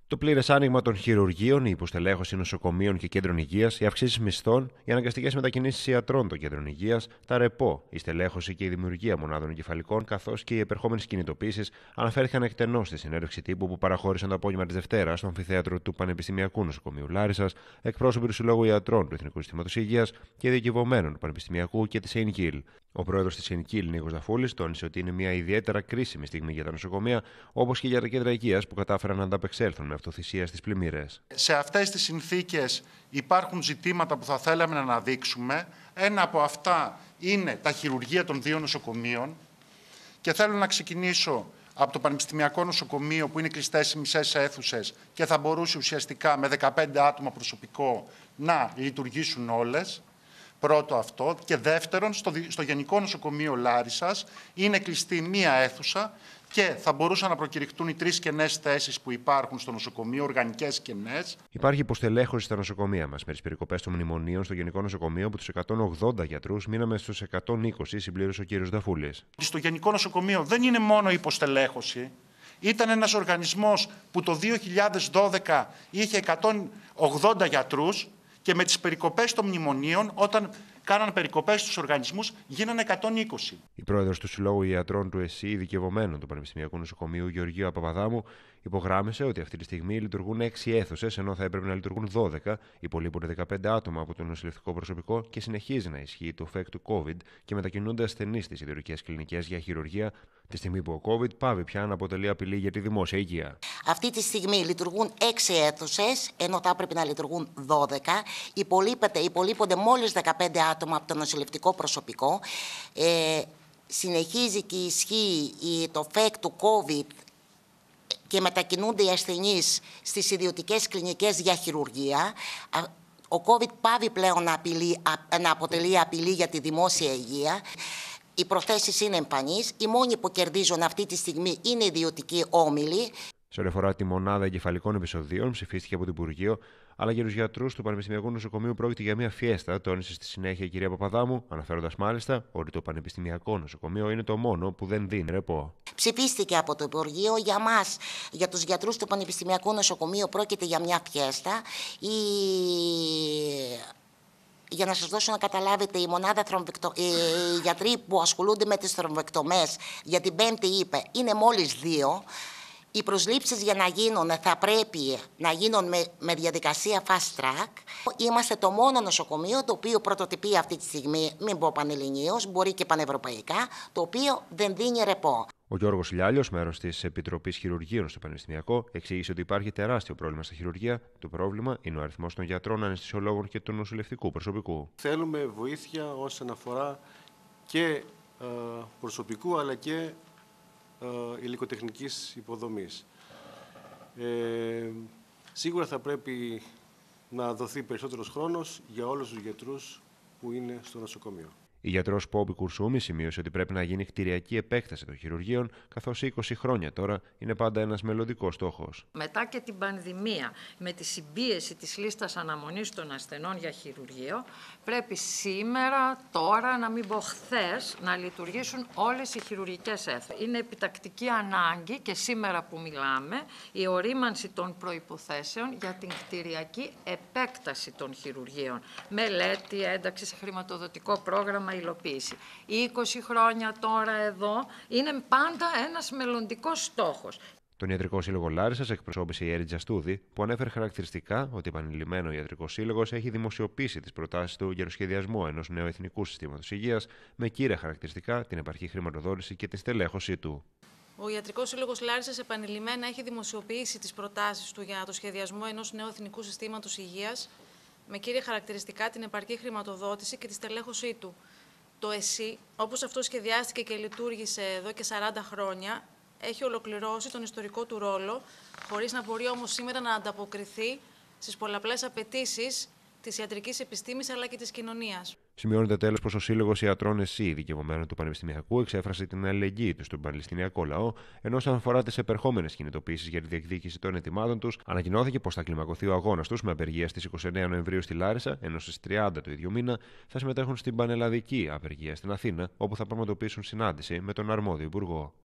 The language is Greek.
Το πλήρες άνοιγμα των χειρουργείων, η υποστελέχωση νοσοκομείων και κέντρων υγείας, οι αυξήσεις μισθών, οι αναγκαστικές μετακινήσεις ιατρών των κέντρων υγείας, τα ρεπό, η στελέχωση και η δημιουργία μονάδων εγκεφαλικών, καθώς και οι επερχόμενες κινητοποίησεις αναφέρθηκαν εκτενώς στη συνέντευξη τύπου που παραχώρησαν το απόγευμα της Δευτέρας στο αμφιθέατρο του Πανεπιστημιακού Νοσοκομείου Λάρισσας, εκπρόσωποι του Συλλόγου Ιατρών του Εθνικού Συστήματος Υγείας και δικηγομένων του Πανεπιστημιακού και της ΕΙΝΚΙΛ. Ο πρόεδρος της ΕΙΝΚΙΛ, Νίκος Δαφούλης, τόνισε ότι είναι μια ιδιαίτερα κρίσιμη στιγμή για τα νοσοκομεία, όπως και για τα κέντρα υγείας που κατάφεραν να ανταπεξέλθουν με αυτοθυσία στις πλημμύρες. Σε αυτές τις συνθήκες υπάρχουν ζητήματα που θα θέλαμε να αναδείξουμε. Ένα από αυτά είναι τα χειρουργεία των 2 νοσοκομείων και θέλω να ξεκινήσω από το Πανεπιστημιακό Νοσοκομείο που είναι κλειστές οι μισές αίθουσες και θα μπορούσε ουσιαστικά με 15 άτομα προσωπικό να λειτουργήσουν όλες. Πρώτο αυτό. Και δεύτερον, στο Γενικό Νοσοκομείο Λάρισσας είναι κλειστή μία αίθουσα και θα μπορούσαν να προκηρυχτούν οι 3 κενές θέσεις που υπάρχουν στο νοσοκομείο, οργανικές κενές. Υπάρχει υποστελέχωση στα νοσοκομεία μας με τις περικοπές των μνημονίων στο Γενικό Νοσοκομείο από τους 180 γιατρούς μείναμε στους 120, συμπλήρωσε ο κ. Δαφούλης. Στο Γενικό Νοσοκομείο δεν είναι μόνο η υποστελέχωση. Ήταν ένας οργανισμός που το 2012 είχε 180 γιατρούς. Και με τις περικοπές των μνημονίων, όταν κάναν περικοπές στους οργανισμούς, γίνανε 120. Η πρόεδρος του Συλλόγου Ιατρών του ΕΣΥ, ειδικευομένων του Πανεπιστημιακού Νοσοκομείου Γεωργίου Παπαδάμου, υπογράμμισε ότι αυτή τη στιγμή λειτουργούν 6 αίθουσες, ενώ θα έπρεπε να λειτουργούν 12, υπολείπονται 15 άτομα από το νοσηλευτικό προσωπικό και συνεχίζει να ισχύει το ΦΕΚ του COVID και μετακινούνται ασθενείς στις ιδιωτικές κλινικές για χειρουργία, τη στιγμή που ο COVID πάβει πια να αποτελεί απειλή για τη δημόσια υγεία. Αυτή τη στιγμή λειτουργούν 6 αίθουσες, ενώ θα έπρεπε να λειτουργούν 12. Υπολείπονται μόλις 15 άτομα από το νοσηλευτικό προσωπικό. Συνεχίζει και ισχύει το ΦΕΚ του COVID και μετακινούνται οι ασθενείς στις ιδιωτικές κλινικές για χειρουργία. Ο COVID πάβει πλέον να αποτελεί απειλή για τη δημόσια υγεία. Οι προθέσεις είναι εμφανείς. Οι μόνοι που κερδίζουν αυτή τη στιγμή είναι ιδιωτικοί όμιλοι. Σε ό,τι αφορά τη μονάδα εγκεφαλικών επεισοδίων, ψηφίστηκε από το Υπουργείο, αλλά για τους γιατρούς του Πανεπιστημιακού Νοσοκομείου πρόκειται για μια φιέστα, τόνισε στη συνέχεια η κυρία Παπαδάμου, αναφέροντας μάλιστα ότι το Πανεπιστημιακό Νοσοκομείο είναι το μόνο που δεν δίνει ρεπό. Ψηφίστηκε από το Υπουργείο. Για μας, για τους γιατρούς του Πανεπιστημιακού Νοσοκομείου, πρόκειται για μια φιέστα. Για να σας δώσω να καταλάβετε, οι γιατροί που ασχολούνται με τις θρομβεκτομές για την Πέμπτη είπε είναι μόλις 2. Οι προσλήψεις για να γίνουν θα πρέπει να γίνουν με διαδικασία fast track. Είμαστε το μόνο νοσοκομείο το οποίο πρωτοτυπεί αυτή τη στιγμή, μην πω πανελληνίως, μπορεί και πανευρωπαϊκά, το οποίο δεν δίνει ρεπό. Ο Γιώργος Λιάλιος, μέρος της Επιτροπής Χειρουργείων στο Πανεπιστημιακό, εξήγησε ότι υπάρχει τεράστιο πρόβλημα στα χειρουργεία. Το πρόβλημα είναι ο αριθμός των γιατρών, αναισθησιολόγων και του νοσηλευτικού προσωπικού. Θέλουμε βοήθεια όσον αφορά και προσωπικού αλλά και υλικοτεχνικής υποδομής. Σίγουρα θα πρέπει να δοθεί περισσότερος χρόνος για όλους τους γιατρούς που είναι στο νοσοκομείο. Η γιατρός Πόμπη Κουρσούμη σημείωσε ότι πρέπει να γίνει κτηριακή επέκταση των χειρουργείων, καθώς 20 χρόνια τώρα είναι πάντα ένας μελλοντικός στόχος. Μετά και την πανδημία, με τη συμπίεση της λίστας αναμονής των ασθενών για χειρουργείο, πρέπει σήμερα, τώρα, να μην πω χθες, να λειτουργήσουν όλες οι χειρουργικές αίθουσες. Είναι επιτακτική ανάγκη και σήμερα που μιλάμε, η ορίμανση των προϋποθέσεων για την κτηριακή επέκταση των χειρουργείων. Μελέτη, ένταξη σε χρηματοδοτικό πρόγραμμα, υλοποίηση. 20 χρόνια τώρα εδώ είναι πάντα ένας μελλοντικός στόχος. Τον Ιατρικό Σύλλογο Λάρισσας εκπροσώπησε η Έρη Τζαστούδη, που ανέφερε χαρακτηριστικά ότι επανειλημμένο ο Ιατρικός Σύλλογος έχει δημοσιοποιήσει τις προτάσεις του για το σχεδιασμό ενός νέου εθνικού συστήματος υγείας, με κύρια χαρακτηριστικά την επαρκή χρηματοδότηση και την στελέχωσή του. Ο Ιατρικός Σύλλογος Λάρισσας επανειλημμένα έχει δημοσιοποιήσει τις προτάσεις του για το σχεδιασμό ενός νέου εθνικού συστήματος υγείας, με κύρια χαρακτηριστικά την επαρκή χρηματοδότηση και τη στελέχωσή του. Το ΕΣΥ, όπως αυτό σχεδιάστηκε και λειτουργήσε εδώ και 40 χρόνια, έχει ολοκληρώσει τον ιστορικό του ρόλο, χωρίς να μπορεί όμως σήμερα να ανταποκριθεί στις πολλαπλές απαιτήσεις της ιατρικής επιστήμης αλλά και της κοινωνίας. Σημειώνεται τέλος πως ο Σύλλογος Ιατρών ΕΣΥ, ειδικευομένων του Πανεπιστημιακού, εξέφρασε την αλληλεγγύη του στον Παλαιστινιακό λαό, ενώ όσον αφορά τις επερχόμενες κινητοποίησεις για τη διεκδίκηση των αιτημάτων τους, ανακοινώθηκε πως θα κλιμακωθεί ο αγώνας τους με απεργία στις 29 Νοεμβρίου στη Λάρισα, ενώ στις 30 του ίδιου μήνα θα συμμετέχουν στην πανελλαδική απεργία στην Αθήνα, όπου θα πραγματοποιήσουν συνάντηση με τον αρμόδιο υπουργό.